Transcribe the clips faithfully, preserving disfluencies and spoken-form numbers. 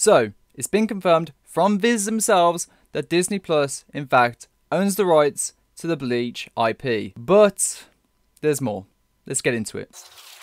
So, it's been confirmed from Viz themselves that Disney Plus, in fact, owns the rights to the Bleach I P. But there's more. Let's get into it.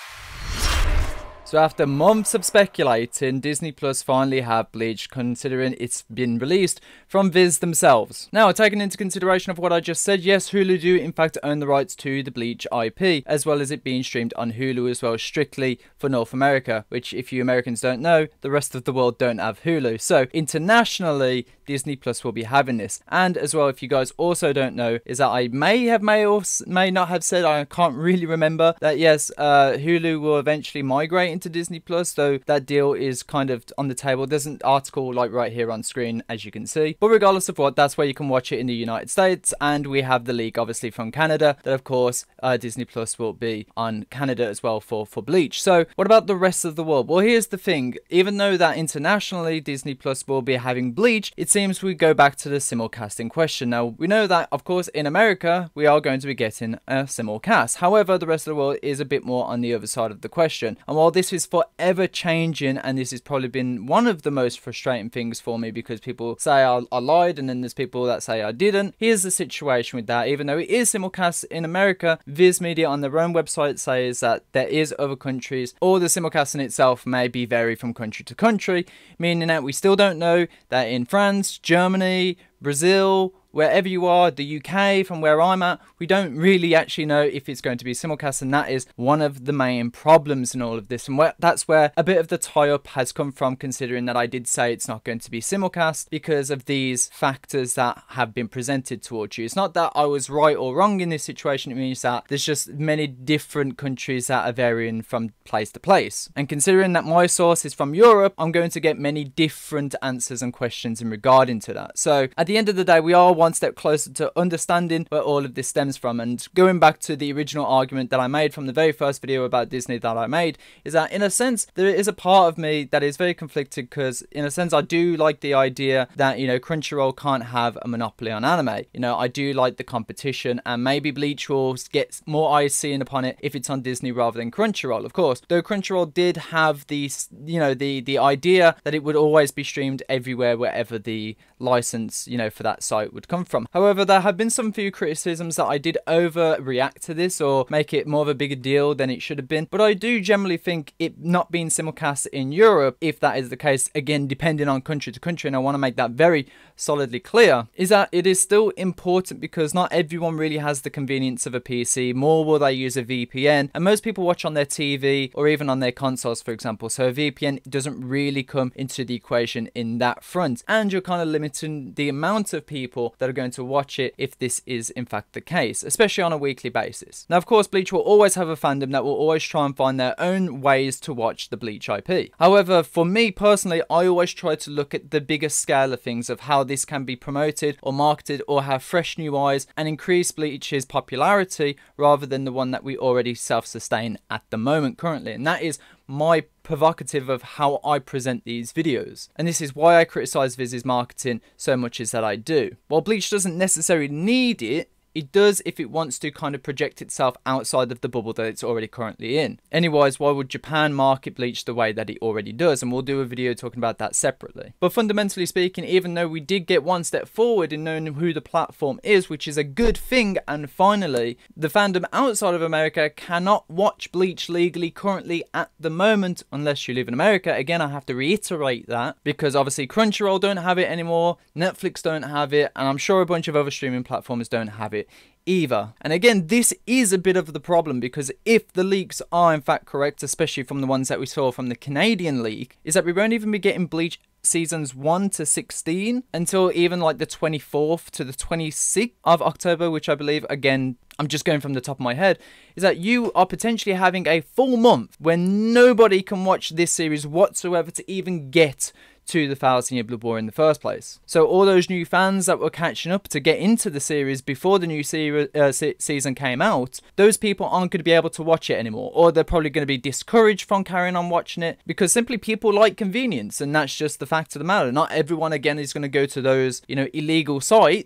So after months of speculating, Disney Plus finally have Bleach, considering it's been released from Viz themselves. Now, taking into consideration of what I just said, yes, Hulu do in fact own the rights to the Bleach I P, as well as it being streamed on Hulu as well, strictly for North America, which if you Americans don't know, the rest of the world don't have Hulu. So internationally, Disney Plus will be having this. And as well, if you guys also don't know, is that I may have, may or may not have said, I can't really remember, that yes, uh, Hulu will eventually migrate into to Disney Plus, though that deal is kind of on the table. There's an article like right here on screen, as you can see, but regardless of what, that's where you can watch it in the United States. And we have the leak obviously from Canada, that of course uh, Disney Plus will be on Canada as well for for Bleach. So what about the rest of the world? Well, here's the thing, even though that internationally Disney Plus will be having Bleach, it seems we go back to the simulcast in question. Now we know that of course in America we are going to be getting a simulcast, however the rest of the world is a bit more on the other side of the question. And while this is forever changing, and this has probably been one of the most frustrating things for me, because people say I, I lied and then there's people that say I didn't. Here's the situation with that. Even though it is simulcast in America, Viz Media on their own website says that there is other countries, or the simulcast in itself may be vary from country to country, meaning that we still don't know that in France, Germany, Brazil, wherever you are, the U K, from where I'm at, we don't really actually know if it's going to be simulcast, and that is one of the main problems in all of this. And where, that's where a bit of the tie-up has come from, considering that I did say it's not going to be simulcast because of these factors that have been presented towards you. It's not that I was right or wrong in this situation, it means that there's just many different countries that are varying from place to place. And considering that my source is from Europe, I'm going to get many different answers and questions in regarding to that. So at the end of the day, we are one step closer to understanding where all of this stems from. And going back to the original argument that I made from the very first video about Disney that I made, is that in a sense there is a part of me that is very conflicted, because in a sense I do like the idea that, you know, Crunchyroll can't have a monopoly on anime. You know, I do like the competition, and maybe Bleach will get more eyes seen upon it if it's on Disney rather than Crunchyroll, of course. Though Crunchyroll did have the, you know, the the idea that it would always be streamed everywhere wherever the license, you know, for that site would come from. However, there have been some few criticisms that I did overreact to this, or make it more of a bigger deal than it should have been. But I do generally think it not being simulcast in Europe, if that is the case, again depending on country to country, and I want to make that very solidly clear, is that it is still important, because not everyone really has the convenience of a P C. More will they use a V P N, and most people watch on their T V or even on their consoles, for example. So a V P N doesn't really come into the equation in that front, and you're kind of limiting the amount of people that are going to watch it if this is in fact the case, especially on a weekly basis. Now of course Bleach will always have a fandom that will always try and find their own ways to watch the Bleach I P. However, for me personally, I always try to look at the bigger scale of things, of how this can be promoted or marketed or have fresh new eyes and increase Bleach's popularity, rather than the one that we already self-sustain at the moment currently. And that is my provocative of how I present these videos, and this is why I criticize Viz's marketing so much as that I do. While Bleach doesn't necessarily need it, it does if it wants to kind of project itself outside of the bubble that it's already currently in. Anyways, why would Japan market Bleach the way that it already does? And we'll do a video talking about that separately. But fundamentally speaking, even though we did get one step forward in knowing who the platform is, which is a good thing, and finally, the fandom outside of America cannot watch Bleach legally currently at the moment, unless you live in America. Again, I have to reiterate that, because obviously Crunchyroll don't have it anymore, Netflix don't have it, and I'm sure a bunch of other streaming platforms don't have it either. And again, this is a bit of the problem, because if the leaks are in fact correct, especially from the ones that we saw from the Canadian leak, is that we won't even be getting Bleach seasons one to sixteen until even like the twenty-fourth to the twenty-sixth of October, which I believe, again, I'm just going from the top of my head, is that you are potentially having a full month when nobody can watch this series whatsoever to even get to the Thousand Year Blood War in the first place. So all those new fans that were catching up to get into the series before the new se uh, se season came out, those people aren't going to be able to watch it anymore, or they're probably going to be discouraged from carrying on watching it, because simply people like convenience, and that's just the fact of the matter. Not everyone, again, is going to go to those, you know, illegal sites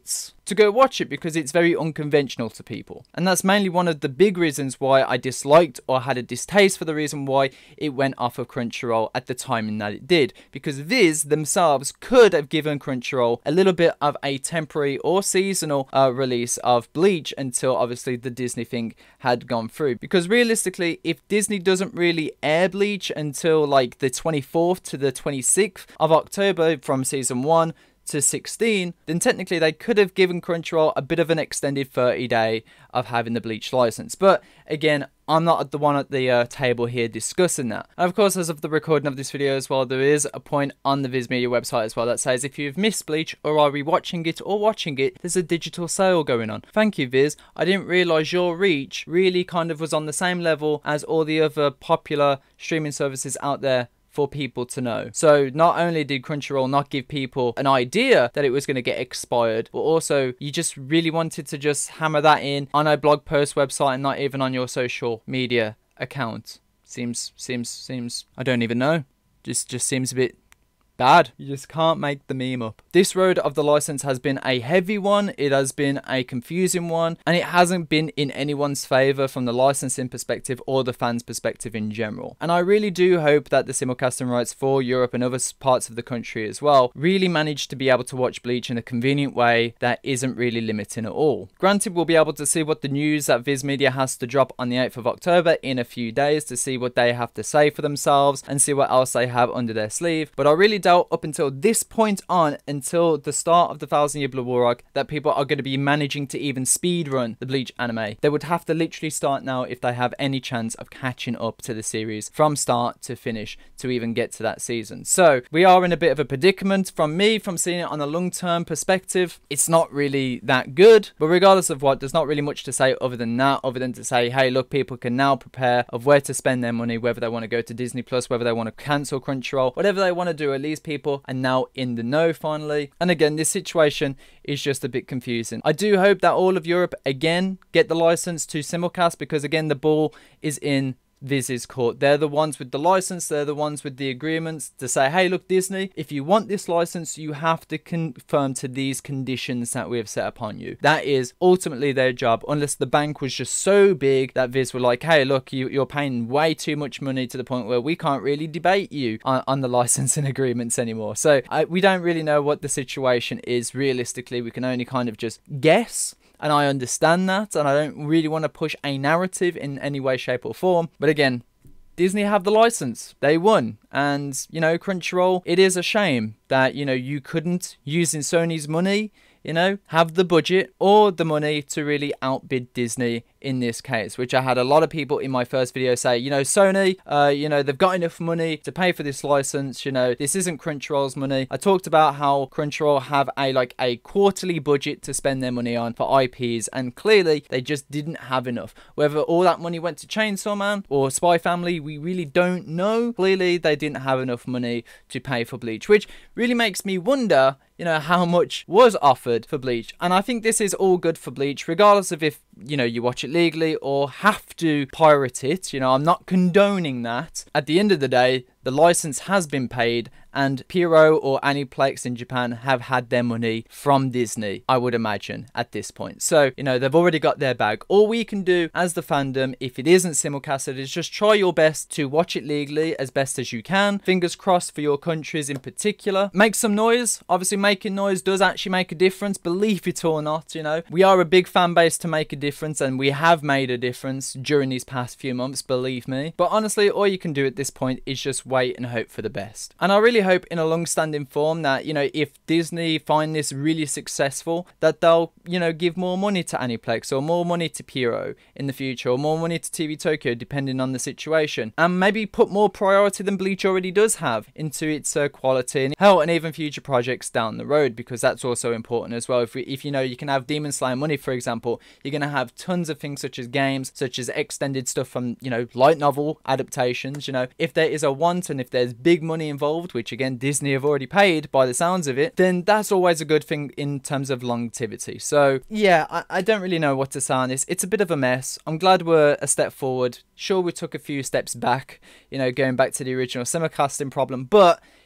to go watch it because it's very unconventional to people. And that's mainly one of the big reasons why I disliked or had a distaste for the reason why it went off of Crunchyroll at the timing that it did. Because Viz themselves could have given Crunchyroll a little bit of a temporary or seasonal uh, release of Bleach until obviously the Disney thing had gone through. Because realistically, if Disney doesn't really air Bleach until like the twenty-fourth to the twenty-sixth of October from season one to sixteen, then technically they could have given Crunchyroll a bit of an extended thirty day of having the Bleach license. But again, I'm not the one at the uh, table here discussing that. And of course, as of the recording of this video as well, there is a point on the Viz Media website as well that says if you've missed Bleach or are rewatching it or watching it, there's a digital sale going on. Thank you, Viz. I didn't realise your reach really kind of was on the same level as all the other popular streaming services out there for people to know. So not only did Crunchyroll not give people an idea that it was going to get expired, but also you just really wanted to just hammer that in on a blog post website and not even on your social media account. Seems, seems, seems, I don't even know. Just, just seems a bit bad. You just can't make the meme up. This road of the license has been a heavy one, it has been a confusing one, and it hasn't been in anyone's favour from the licensing perspective or the fans' perspective in general. And I really do hope that the simulcasting rights for Europe and other parts of the country as well really manage to be able to watch Bleach in a convenient way that isn't really limiting at all. Granted, we'll be able to see what the news that Viz Media has to drop on the eighth of October in a few days to see what they have to say for themselves and see what else they have under their sleeve, but I really doubt up until this point on, until the start of the Thousand Year Blood War arc, that people are going to be managing to even speedrun the Bleach anime. They would have to literally start now if they have any chance of catching up to the series from start to finish to even get to that season. So we are in a bit of a predicament. From me, from seeing it on a long-term perspective, it's not really that good, but regardless of what, there's not really much to say other than that, other than to say, hey, look, people can now prepare of where to spend their money, whether they want to go to Disney Plus, whether they want to cancel Crunchyroll, whatever they want to do. At least people are now in the know finally. And again, this situation is just a bit confusing. I do hope that all of Europe again get the license to simulcast, because again, the ball is in Viz's court. They're the ones with the license, they're the ones with the agreements to say, hey, look, Disney, if you want this license, you have to conform to these conditions that we have set upon you. That is ultimately their job, unless the bank was just so big that Viz were like, hey, look, you, you're paying way too much money to the point where we can't really debate you on, on the licensing agreements anymore. So I, we don't really know what the situation is realistically. We can only kind of just guess. And I understand that, and I don't really want to push a narrative in any way, shape or form. But again, Disney have the license. They won. And, you know, Crunchyroll, it is a shame that, you know, you couldn't, using Sony's money, you know, have the budget or the money to really outbid Disney in this case, which I had a lot of people in my first video say, you know, Sony, uh, you know, they've got enough money to pay for this license, you know, this isn't Crunchyroll's money. I talked about how Crunchyroll have a, like, a quarterly budget to spend their money on for I Ps, and clearly they just didn't have enough. Whether all that money went to Chainsaw Man or Spy Family, we really don't know. Clearly, they didn't have enough money to pay for Bleach, which really makes me wonder, you know, how much was offered for Bleach. And I think this is all good for Bleach, regardless of if, you know, you watch it legally or have to pirate it. You know, I'm not condoning that. At the end of the day, the license has been paid, and Pierrot or Aniplex in Japan have had their money from Disney, I would imagine, at this point. So, you know, they've already got their bag. All we can do as the fandom, if it isn't simulcasted, is just try your best to watch it legally as best as you can. Fingers crossed for your countries in particular. Make some noise. Obviously, making noise does actually make a difference, believe it or not, you know. We are a big fan base to make a difference, and we have made a difference during these past few months, believe me. But honestly, all you can do at this point is just wait and hope for the best. And I really hope in a long-standing form that, you know, if Disney find this really successful, that they'll, you know, give more money to Aniplex or more money to Pierrot in the future, or more money to T V Tokyo, depending on the situation, and maybe put more priority than Bleach already does have into its uh, quality and hell, and even future projects down the road, because that's also important as well. If, we, if you know, you can have Demon Slayer money, for example, you're going to have tons of things such as games, such as extended stuff from, you know, light novel adaptations. You know, if there is a want and if there's big money involved, which again Disney have already paid by the sounds of it, then that's always a good thing in terms of longevity. So yeah, I, I don't really know what to say on this. It's a bit of a mess. I'm glad we're a step forward. Sure, we took a few steps back, you know, going back to the original simulcasting problem, but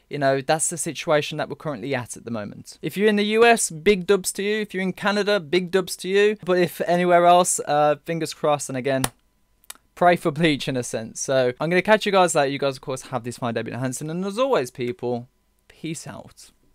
you know, that's the situation that we're currently at at the moment. If you're in the U S, big dubs to you. If you're in Canada, big dubs to you. But if anywhere else, uh, fingers crossed. And again, pray for Bleach in a sense. So I'm going to catch you guys later. You guys, of course, have this fine day, Hanson. And as always, people, peace out.